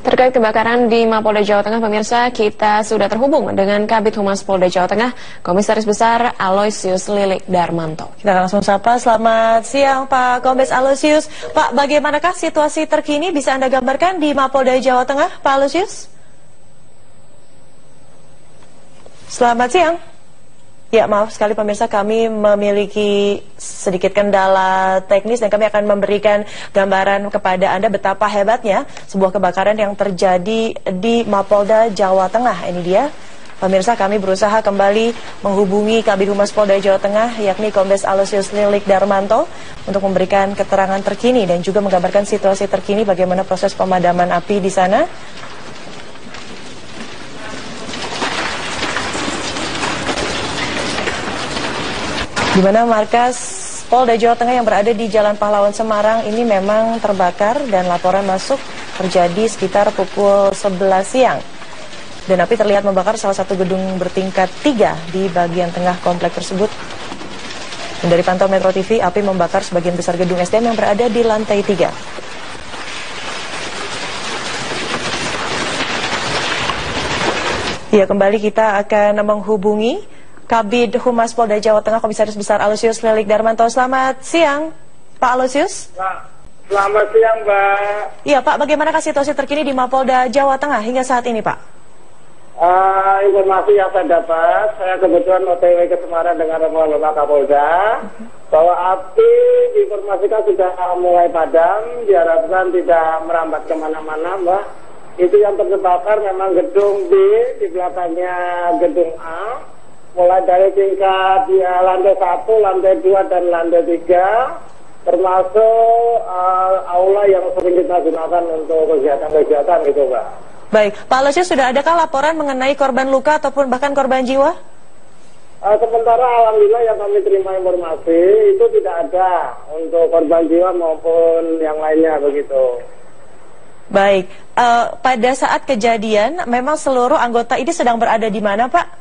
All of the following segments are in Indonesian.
Terkait kebakaran di Mapolda Jawa Tengah, pemirsa, kita sudah terhubung dengan Kabid Humas Polda Jawa Tengah, Komisaris Besar Aloysius Lilik Darmanto. Kita langsung sapa, selamat siang Pak Kombes Aloysius. Pak, bagaimanakah situasi terkini bisa Anda gambarkan di Mapolda Jawa Tengah, Pak Aloysius? Selamat siang. Ya, maaf sekali pemirsa, kami memiliki sedikit kendala teknis dan kami akan memberikan gambaran kepada Anda betapa hebatnya sebuah kebakaran yang terjadi di Mapolda Jawa Tengah. Ini dia, pemirsa, kami berusaha kembali menghubungi Kabid Humas Polda Jawa Tengah, yakni Kombes Aloysius Lilik Darmanto, untuk memberikan keterangan terkini dan juga menggambarkan situasi terkini bagaimana proses pemadaman api di sana. Di mana markas Polda Jawa Tengah yang berada di Jalan Pahlawan Semarang ini memang terbakar dan laporan masuk terjadi sekitar pukul 11 siang. Dan api terlihat membakar salah satu gedung bertingkat 3 di bagian tengah komplek tersebut. Dan dari pantau Metro TV, api membakar sebagian besar gedung SDM yang berada di lantai 3. Ya, kembali kita akan menghubungi Kabid Humas Polda Jawa Tengah, Komisaris Besar Aloysius Lilik Darmanto. Selamat siang, Pak Aloysius. Selamat siang, Mbak. Iya, Pak, bagaimanakah situasi terkini di Mapolda Jawa Tengah hingga saat ini, Pak? Informasi yang saya dapat, saya kebetulan OTW ke Semarang dengan rombongan Bapak Kapolda, bahwa api diinformasikan sudah mulai padam, diharapkan tidak merambat kemana-mana, Mbak. Itu yang terbakar memang gedung B, di belakangnya gedung A. Mulai dari tingkat lantai 1, lantai 2, dan lantai 3, termasuk aula yang sering kita gunakan untuk kegiatan-kegiatan gitu, Pak. Baik, Pak Aloysius, sudah adakah laporan mengenai korban luka ataupun bahkan korban jiwa? Sementara alhamdulillah yang kami terima informasi itu tidak ada untuk korban jiwa maupun yang lainnya begitu. Baik, pada saat kejadian memang seluruh anggota ini sedang berada di mana, Pak?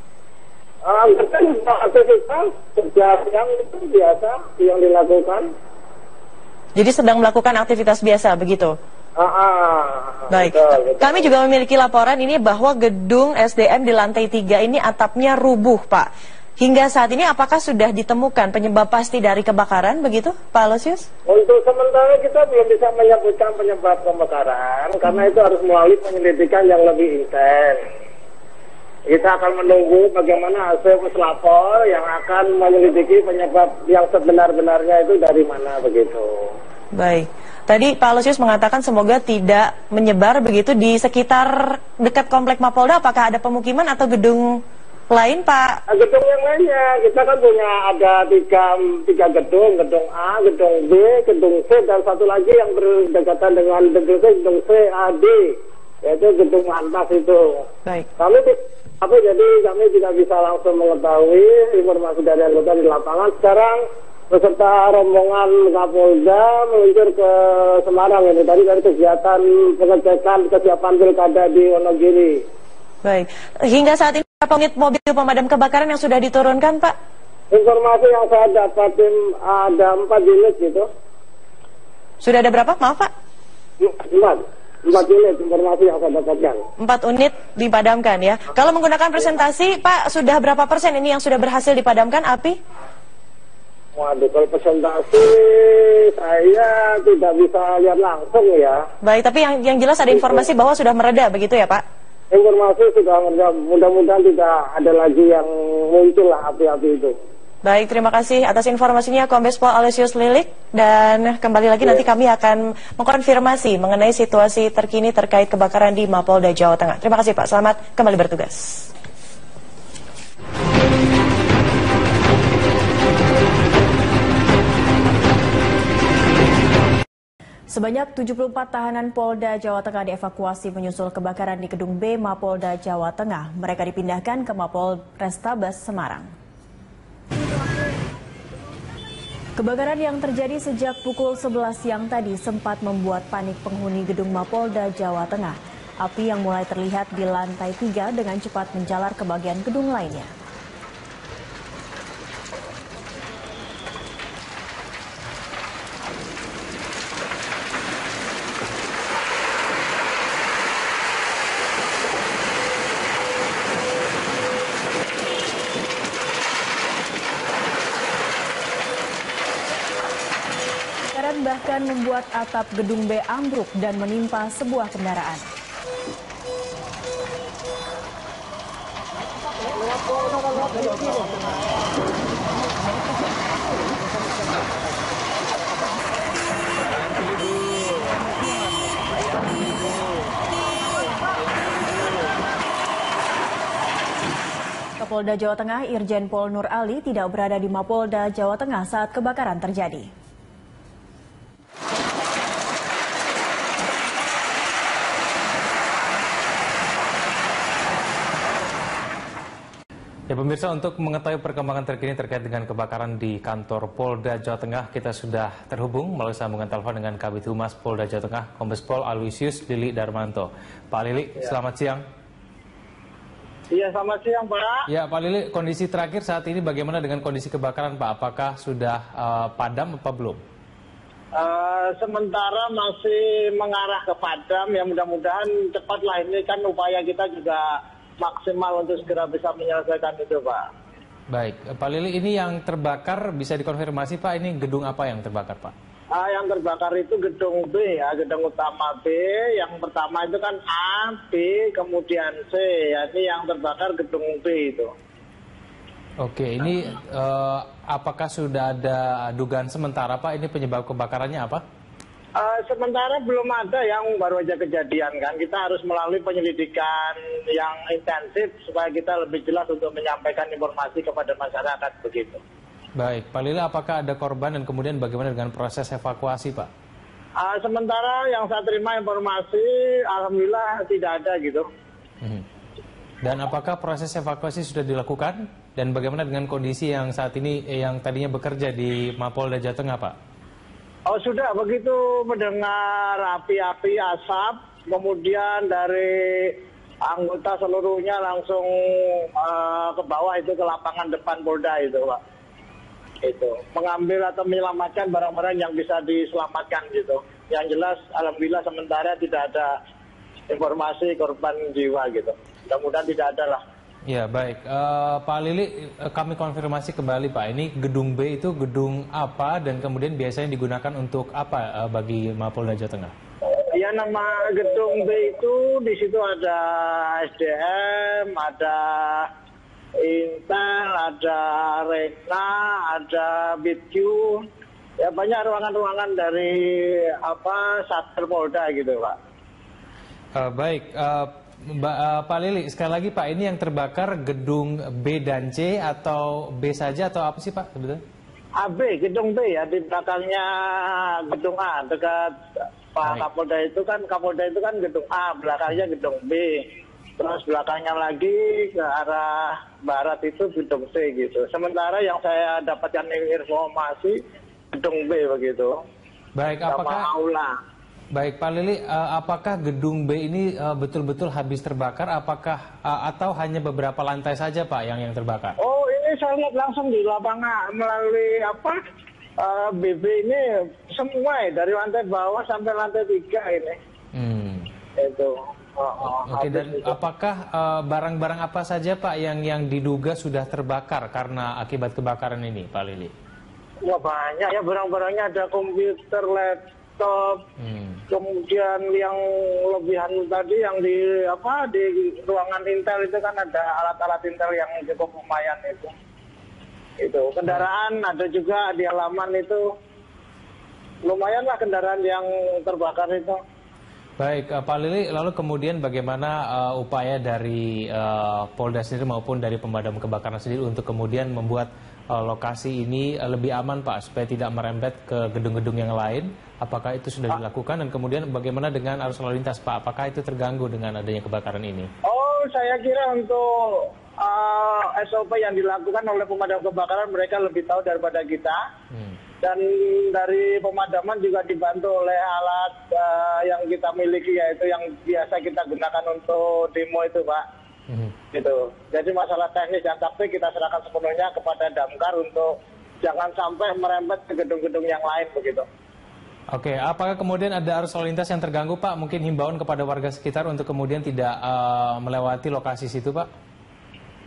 Aktivitas yang itu biasa yang dilakukan. Jadi sedang melakukan aktivitas biasa begitu? Baik, betul. Kami juga memiliki laporan ini bahwa gedung SDM di lantai 3 ini atapnya rubuh, Pak. Hingga saat ini apakah sudah ditemukan penyebab pasti dari kebakaran begitu, Pak Aloysius? Untuk sementara kita belum bisa menyebutkan penyebab kebakaran karena itu harus melalui penyelidikan yang lebih intens. Kita akan menunggu bagaimana hasil puslapor yang akan menyelidiki penyebab yang sebenar-benarnya itu dari mana begitu. Baik. Tadi Pak Aloysius mengatakan semoga tidak menyebar begitu di sekitar dekat komplek Mapolda. Apakah ada pemukiman atau gedung lain, Pak? Gedung yang lainnya, kita kan punya ada tiga gedung, gedung A, gedung B, gedung C, dan satu lagi yang berdekatan dengan gedung C, A, D, yaitu gedung lantas itu. Baik. Tapi jadi kami tidak bisa langsung mengetahui informasi dari anggota di lapangan. Sekarang beserta rombongan Kapolda meluncur ke Semarang ini. Tadi dari kegiatan pengecekan kesiapan pilkada di Wonogiri. Baik. Hingga saat ini berapa unit mobil pemadam kebakaran yang sudah diturunkan, Pak? Informasi yang saya dapatin ada 4 unit gitu. Sudah ada berapa? Maaf, Pak? 4 unit informasi yang saya dapatkan. 4 unit dipadamkan ya. Kalau menggunakan presentasi, Pak, sudah berapa persen ini yang sudah berhasil dipadamkan api? Waduh, kalau presentasi saya tidak bisa lihat langsung ya. Baik, tapi yang jelas ada informasi bahwa sudah mereda begitu ya, Pak? Informasi sudah mereda, mudah-mudahan tidak ada lagi yang muncul lah api-api itu. Baik, terima kasih atas informasinya Kombes Pol Aloysius Lilik. Dan kembali lagi nanti kami akan mengkonfirmasi mengenai situasi terkini terkait kebakaran di Mapolda Jawa Tengah. Terima kasih Pak, selamat kembali bertugas. Sebanyak 74 tahanan Polda Jawa Tengah dievakuasi menyusul kebakaran di Gedung B Mapolda Jawa Tengah. Mereka dipindahkan ke Mapol Restabes Semarang. Kebakaran yang terjadi sejak pukul 11 siang tadi sempat membuat panik penghuni gedung Mapolda Jawa Tengah. Api yang mulai terlihat di lantai 3 dengan cepat menjalar ke bagian gedung lainnya. bahkan membuat atap gedung B ambruk dan menimpa sebuah kendaraan. Kapolda Jawa Tengah Irjen Pol Nur Ali tidak berada di Mapolda Jawa Tengah saat kebakaran terjadi. Ya pemirsa, untuk mengetahui perkembangan terkini terkait dengan kebakaran di kantor Polda Jawa Tengah, kita sudah terhubung melalui sambungan telepon dengan Kabid Humas Polda Jawa Tengah, Kombes Pol Aloysius Lili Darmanto. Pak Lili, selamat siang. Iya, selamat siang, Pak. Ya, Pak Lili, kondisi terakhir saat ini bagaimana dengan kondisi kebakaran, Pak? Apakah sudah padam atau belum? Sementara masih mengarah ke padam, ya mudah-mudahan cepatlah. Ini kan upaya kita juga maksimal untuk segera bisa menyelesaikan itu, Pak. Baik, Pak Lili, ini yang terbakar bisa dikonfirmasi, Pak, ini gedung apa yang terbakar, Pak? Yang terbakar itu gedung B, ya, gedung utama B. Yang pertama itu kan A, B, kemudian C. Ya, ini yang terbakar gedung B itu. Oke, ini apakah sudah ada dugaan sementara, Pak? Ini penyebab kebakarannya apa? Sementara belum ada, yang baru aja kejadian kan. Kita harus melalui penyelidikan yang intensif supaya kita lebih jelas untuk menyampaikan informasi kepada masyarakat begitu. Baik, Pak Lili, apakah ada korban dan kemudian bagaimana dengan proses evakuasi, Pak? Sementara yang saya terima informasi, alhamdulillah tidak ada gitu. Dan apakah proses evakuasi sudah dilakukan? Dan bagaimana dengan kondisi yang saat ini yang tadinya bekerja di Mapolda Jawa Tengah, Pak? Oh sudah, begitu mendengar api-api asap, kemudian dari anggota seluruhnya langsung ke bawah itu ke lapangan depan Polda itu, Pak. Itu mengambil atau menyelamatkan barang-barang yang bisa diselamatkan gitu. Yang jelas, alhamdulillah sementara tidak ada informasi korban jiwa gitu. Mudah-mudahan tidak ada lah. Ya baik, Pak Lili, kami konfirmasi kembali, Pak. Ini gedung B itu gedung apa dan kemudian biasanya digunakan untuk apa bagi Mapolda Jawa Tengah? Ya, nama gedung B itu di situ ada SDM, ada Intel, ada Rekna, ada BitQ. Ya banyak ruangan-ruangan dari Satker Polda gitu, Pak. Baik, Pak Lili, sekali lagi Pak, ini yang terbakar gedung B dan C atau B saja atau apa sih Pak sebetulnya? AB, gedung B ya, di belakangnya gedung A, dekat Pak Kapolda itu kan gedung A, belakangnya gedung B. Terus belakangnya lagi ke arah barat itu gedung C gitu. Sementara yang saya dapatkan informasi gedung B begitu. Baik, apakah aula. Baik, Pak Lili, apakah gedung B ini betul-betul habis terbakar? Apakah atau hanya beberapa lantai saja, Pak, yang terbakar? Oh, ini saya lihat langsung di lapangan melalui BB ini semua dari lantai bawah sampai lantai 3 ini. Itu. Oke, dan itu. Apakah barang-barang apa saja, Pak, yang diduga sudah terbakar karena akibat kebakaran ini, Pak Lili? Wah, banyak ya, barang-barangnya ada komputer, laptop. Kemudian yang lebihan tadi yang di ruangan Intel itu kan ada alat-alat Intel yang cukup lumayan itu. Itu kendaraan ada juga di halaman itu. Lumayan lah kendaraan yang terbakar itu. Baik, Pak Lili, lalu kemudian bagaimana upaya dari Polda sendiri maupun dari pemadam kebakaran sendiri untuk kemudian membuat lokasi ini lebih aman, Pak, supaya tidak merembet ke gedung-gedung yang lain? Apakah itu sudah dilakukan dan kemudian bagaimana dengan arus lalu lintas, Pak? Apakah itu terganggu dengan adanya kebakaran ini? Oh, saya kira untuk SOP yang dilakukan oleh pemadam kebakaran mereka lebih tahu daripada kita. Dan dari pemadaman juga dibantu oleh alat yang kita miliki, yaitu yang biasa kita gunakan untuk demo itu, Pak. Gitu. Jadi masalah teknis dan taktik kita serahkan sepenuhnya kepada Damkar untuk jangan sampai merembet ke gedung-gedung yang lain begitu. Oke, apakah kemudian ada arus lalu lintas yang terganggu, Pak? Mungkin himbauan kepada warga sekitar untuk kemudian tidak melewati lokasi situ, Pak?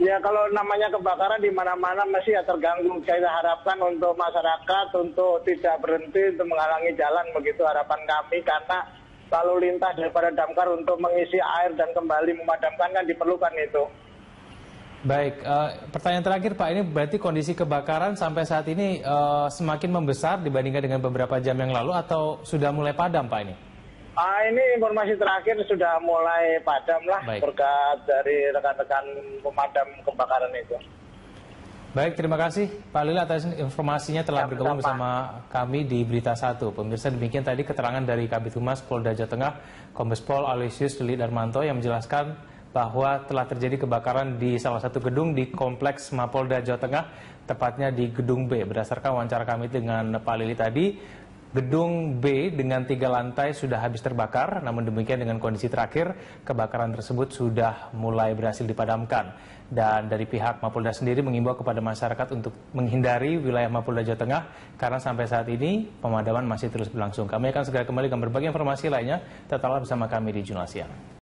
Ya kalau namanya kebakaran di mana-mana masih ya terganggu. Kita harapkan untuk masyarakat untuk tidak berhenti untuk menghalangi jalan, begitu harapan kami, karena lalu lintas daripada damkar untuk mengisi air dan kembali memadamkan kan diperlukan itu. Baik, pertanyaan terakhir Pak, ini berarti kondisi kebakaran sampai saat ini semakin membesar dibandingkan dengan beberapa jam yang lalu atau sudah mulai padam Pak ini? Ini informasi terakhir sudah mulai padam lah. Baik. Berkat dari rekan-rekan pemadam kebakaran itu. Baik, terima kasih Pak Lili atas informasinya telah bergabung bersama kami di Berita 1. Pemirsa, demikian tadi keterangan dari Kabid Humas Polda Jawa Tengah, Kombes Pol Aloysius Lili Darmanto yang menjelaskan bahwa telah terjadi kebakaran di salah satu gedung di Kompleks Mapolda Jawa Tengah, tepatnya di Gedung B. Berdasarkan wawancara kami dengan Pak Lili tadi, Gedung B dengan 3 lantai sudah habis terbakar, namun demikian dengan kondisi terakhir, kebakaran tersebut sudah mulai berhasil dipadamkan. Dan dari pihak Mapolda sendiri mengimbau kepada masyarakat untuk menghindari wilayah Mapolda Jawa Tengah, karena sampai saat ini pemadaman masih terus berlangsung. Kami akan segera kembali dengan berbagai informasi lainnya, tetaplah bersama kami di Jurnal Siang.